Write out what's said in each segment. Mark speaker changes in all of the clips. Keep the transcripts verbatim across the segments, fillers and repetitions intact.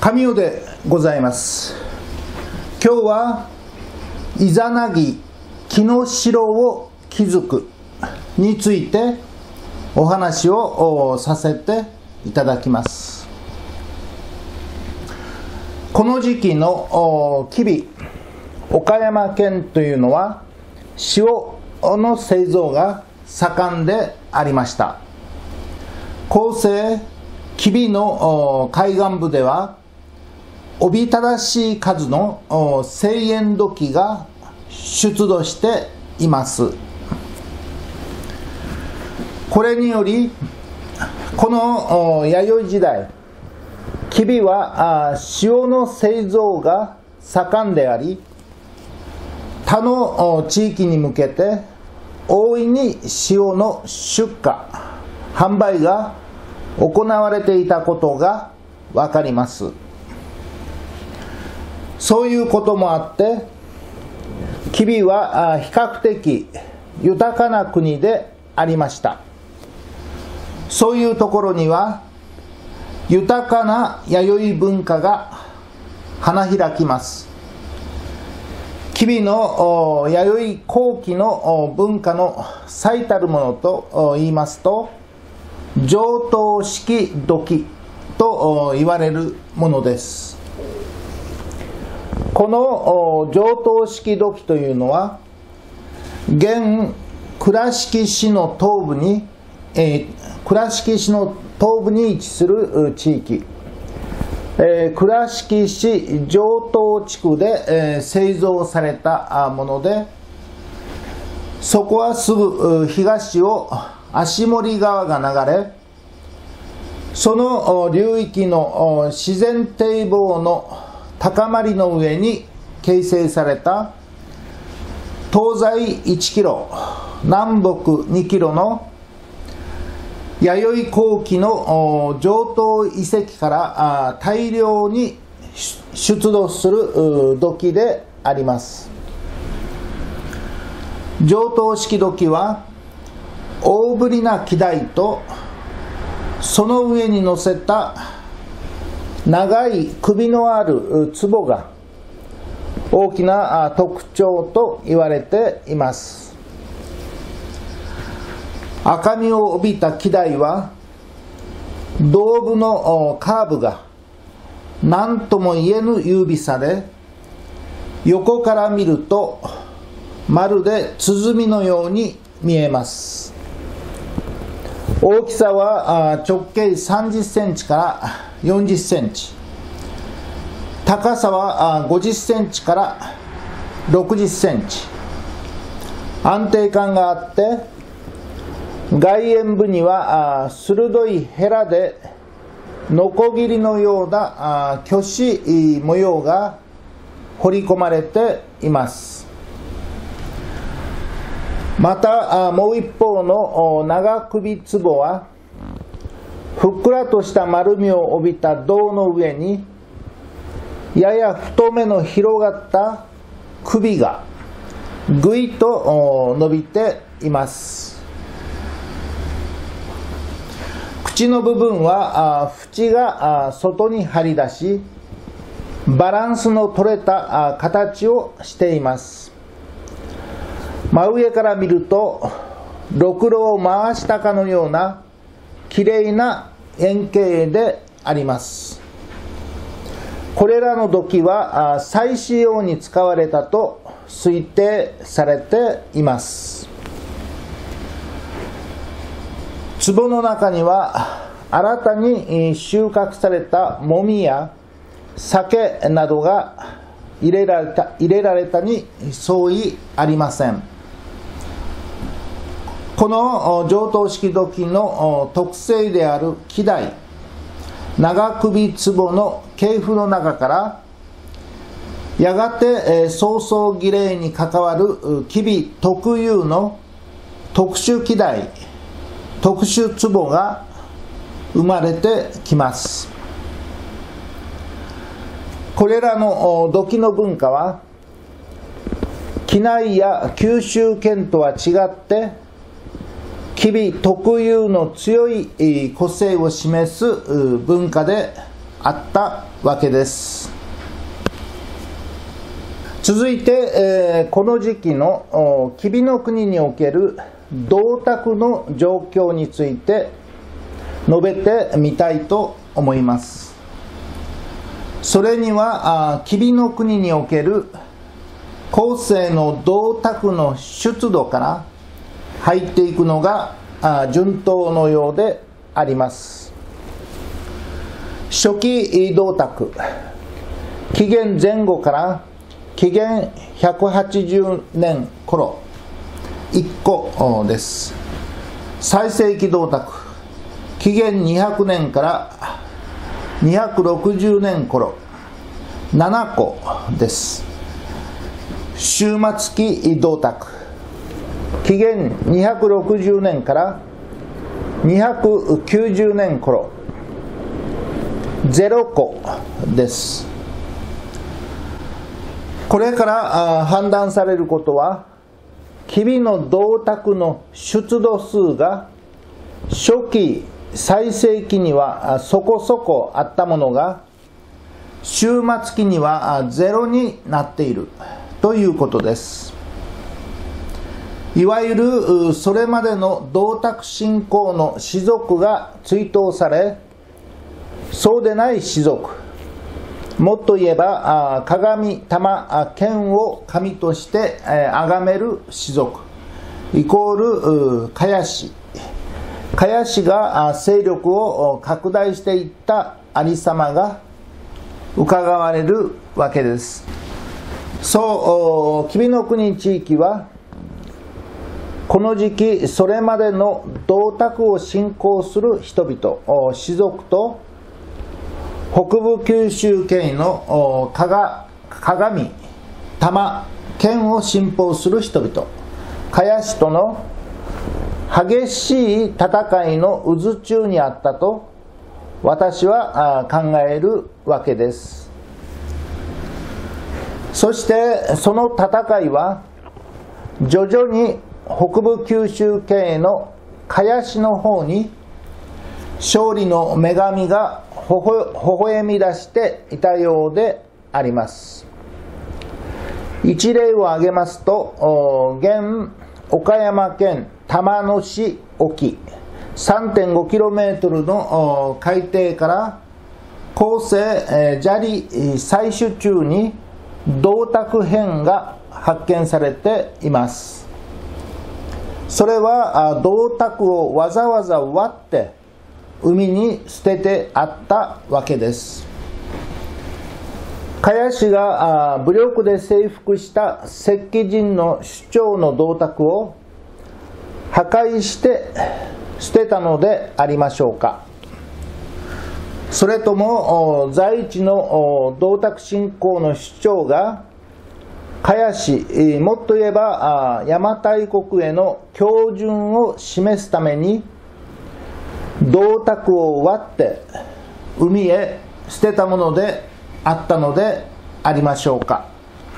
Speaker 1: 神代でございます。今日はイザナギ木の城を築くについてお話をさせていただきます。この時期の吉備岡山県というのは塩の製造が盛んでありました。後世吉備の海岸部ではおびただしい数の製塩土器が出土しています。これによりこの弥生時代吉備は塩の製造が盛んであり、他の地域に向けて大いに塩の出荷販売が行われていたことが分かります。そういうこともあって吉備は比較的豊かな国でありました。そういうところには豊かな弥生文化が花開きます。吉備の弥生後期の文化の最たるものと言いますと上等式土器と言われるものです。この上等式土器というのは現倉敷市の東部に、えー、倉敷市の東部に位置する地域、えー、倉敷市上等地区で、えー、製造されたもので、そこはすぐ東を足森川が流れ、その流域の自然堤防の高まりの上に形成された東西いちキロ南北にキロの弥生後期の上等遺跡から大量に出土する土器であります。上等式土器は大ぶりな器台とその上に乗せた長い首のある壺が大きな特徴と言われています。赤みを帯びた器台は胴部のカーブが何とも言えぬ優美さで、横から見るとまるで鼓のように見えます。大きさは直径さんじゅっセンチからよんじゅっセンチ、高さはごじゅっセンチからろくじゅっセンチ、安定感があって外縁部には鋭いヘラでノコギリのような虚子模様が彫り込まれています。またもう一方の長首壺はふっくらとした丸みを帯びた胴の上にやや太めの広がった首がぐいと伸びています。口の部分は縁が外に張り出しバランスの取れた形をしています。真上から見るとろくろを回したかのようなきれいな円形であります。これらの土器は祭祀用に使われたと推定されています。壺の中には新たに収穫されたもみや酒などが入れられた、入れられたに相違ありません。この上等式土器の特性である器台長首壺の系譜の中からやがて草創儀礼に関わる吉備特有の特殊器台特殊壺が生まれてきます。これらの土器の文化は畿内や九州圏とは違って吉備特有の強い個性を示す文化であったわけです。続いて、えー、この時期の吉備の国における銅鐸の状況について述べてみたいと思います。それには吉備の国における後世の銅鐸の出土から入っていくのが順当のようであります。初期銅鐸、紀元前後から紀元ひゃくはちじゅうねん頃いっこです。最盛期銅鐸、紀元にひゃくねんからにひゃくろくじゅうねん頃ななこです。終末期銅鐸、紀元にひゃくろくじゅうねんからにひゃくきゅうじゅうねん頃ゼロこです。これから判断されることは、吉備の銅鐸の出土数が初期最盛期にはそこそこあったものが終末期にはゼロになっているということです。いわゆるそれまでの銅鐸信仰の士族が追悼され、そうでない士族、もっと言えば鏡玉剣を神として崇める士族イコール萱氏、萱氏が勢力を拡大していったありさまが伺われるわけです。そう吉備の国地域はこの時期それまでの銅鐸を信仰する人々士族と北部九州系の鏡玉剣を信奉する人々萱氏との激しい戦いの渦中にあったと私は考えるわけです。そしてその戦いは徐々に北部九州系の萱氏の方に勝利の女神が微笑み出していたようであります。一例を挙げますと、現岡山県玉野市沖 さんてんごキロメートル の海底から後世砂利採取中に銅鐸片が発見されています。それは銅鐸をわざわざ割って海に捨ててあったわけです。萱氏が武力で征服した石器人の主張の銅鐸を破壊して捨てたのでありましょうか。それとも在地の銅鐸信仰の主張が萱氏、もっと言えば邪馬台国への恭順を示すために銅鐸を割って海へ捨てたものであったのでありましょうか。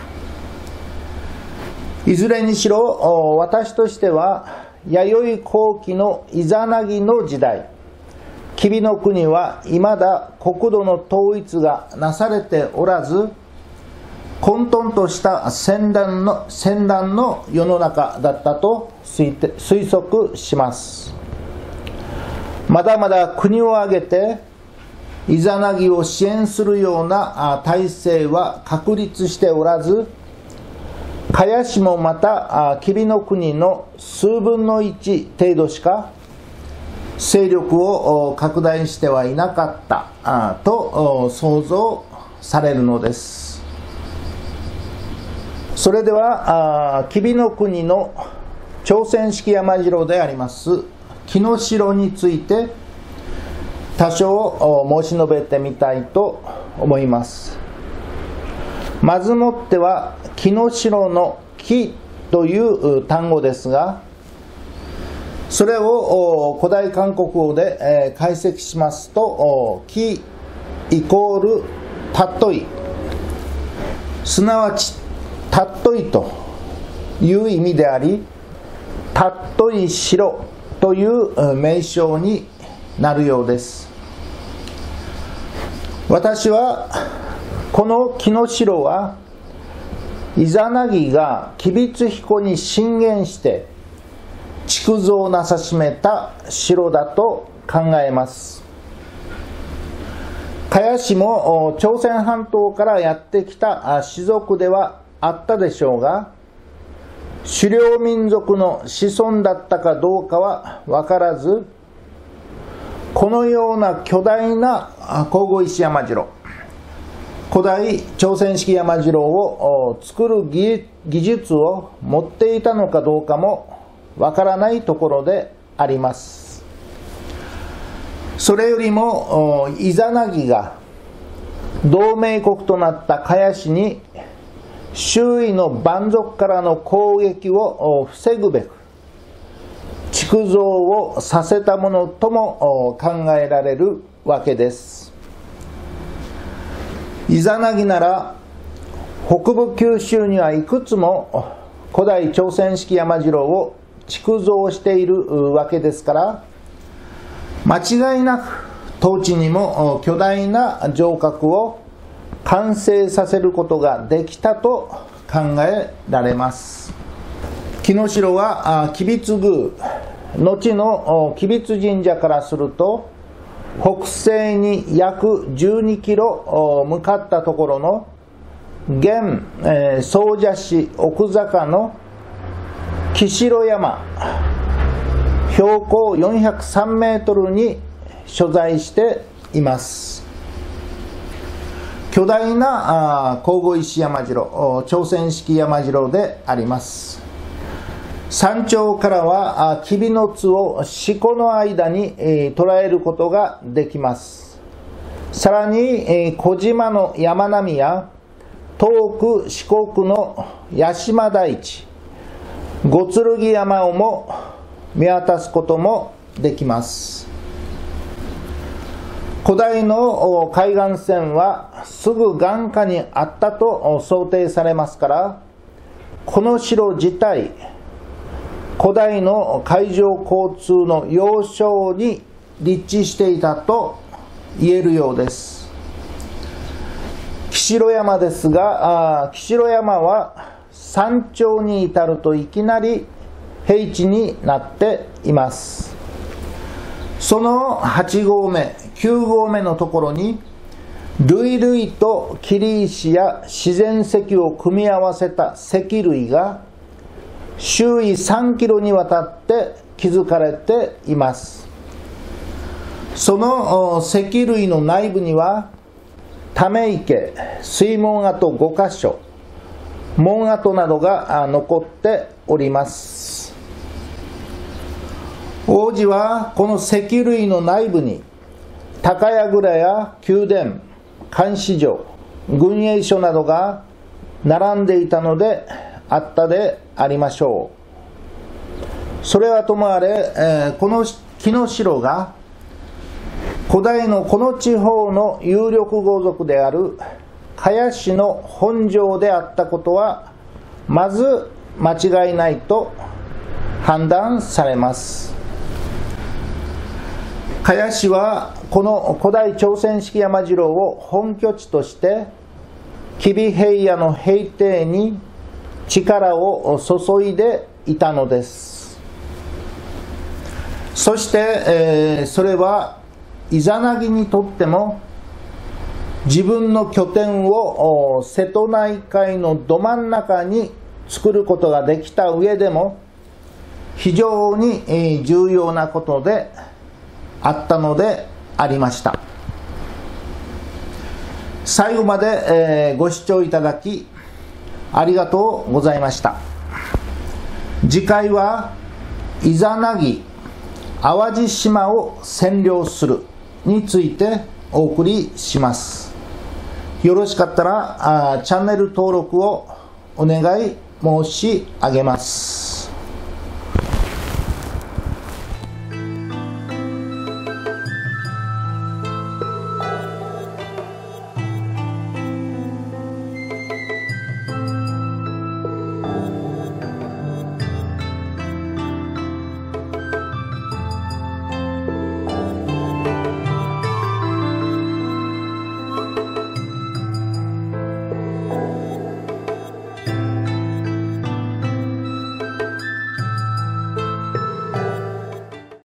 Speaker 1: いずれにしろ私としては弥生後期のイザナギの時代、吉備の国は未だ国土の統一がなされておらず混沌とした戦乱の戦乱の世の中だったと推測します。まだまだ国を挙げてイザナギを支援するような体制は確立しておらず、萱氏もまた吉備の国の数分のいち程度しか勢力を拡大してはいなかったと想像されるのです。それでは吉備の国の朝鮮式山城であります木の城について多少申し述べてみたいと思います。まずもっては木の城の木という単語ですが、それを古代韓国語で解析しますと、木イコールたっとい、すなわちたっといという意味であり、たっとい城という名称になるようです。 私はこの木の城はイザナギが吉備津彦に進言して築造なさしめた城だと考えます。茅氏も朝鮮半島からやってきた氏族ではあったでしょうが、狩猟民族の子孫だったかどうかは分からず、このような巨大な神々石山城、古代朝鮮式山城を作る技術を持っていたのかどうかもわからないところであります。それよりもイザナギが同盟国となった茅氏に周囲の蛮族からの攻撃を防ぐべく築造をさせたものとも考えられるわけです。イザナギなら北部九州にはいくつも古代朝鮮式山城を築造しているわけですから、間違いなく当地にも巨大な城郭を完成させることができたと考えられます。木の城は吉備津宮、後の吉備津神社からすると北西に約じゅうにキロ向かったところの現、えー、総社市奥坂の木城山、標高よんひゃくさんメートルに所在しています。巨大な神々石山城、朝鮮式山城であります。山頂からは吉備の津を四股の間に捉えることができます。さらに小島の山並みや遠く四国の八島大地、五剣山をも見渡すこともできます。古代の海岸線はすぐ眼下にあったと想定されますから、この城自体古代の海上交通の要衝に立地していたと言えるようです。木城山ですが、木城山は山頂に至るといきなり平地になっています。そのはち合目、きゅう合目のところに類々と切り石や自然石を組み合わせた石類が周囲さんキロにわたって築かれています。その石類の内部にはため池、水門跡ごかしょ、門跡などが残っております。王子はこの石類の内部に高櫓や宮殿、監視所、軍営所などが並んでいたのであったでありましょう。それはともあれ、えー、この木の城が古代のこの地方の有力豪族である茅氏の本城であったことはまず間違いないと判断されます。茅氏はこの古代朝鮮式山城を本拠地として吉備平野の平定に力を注いでいたのです。そして、えー、それはイザナギにとっても自分の拠点を瀬戸内海のど真ん中に作ることができた上でも非常に重要なことであったのでありました。最後までご視聴いただきありがとうございました。次回はイザナギ淡路島を占領するについてお送りします。よろしかったらチャンネル登録をお願い申し上げます。